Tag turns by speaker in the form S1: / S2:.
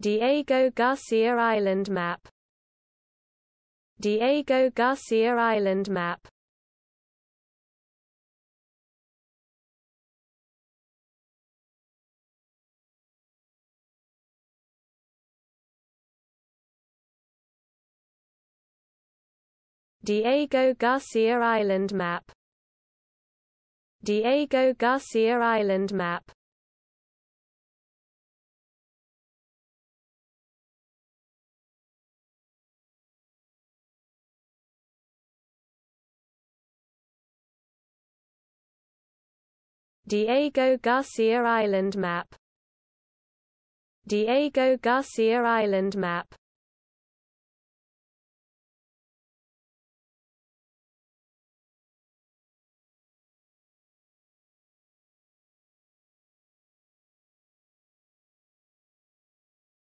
S1: Diego Garcia Island map. Diego Garcia Island map. Diego Garcia Island map. Diego Garcia Island map. Diego Garcia Island map. Diego Garcia Island map.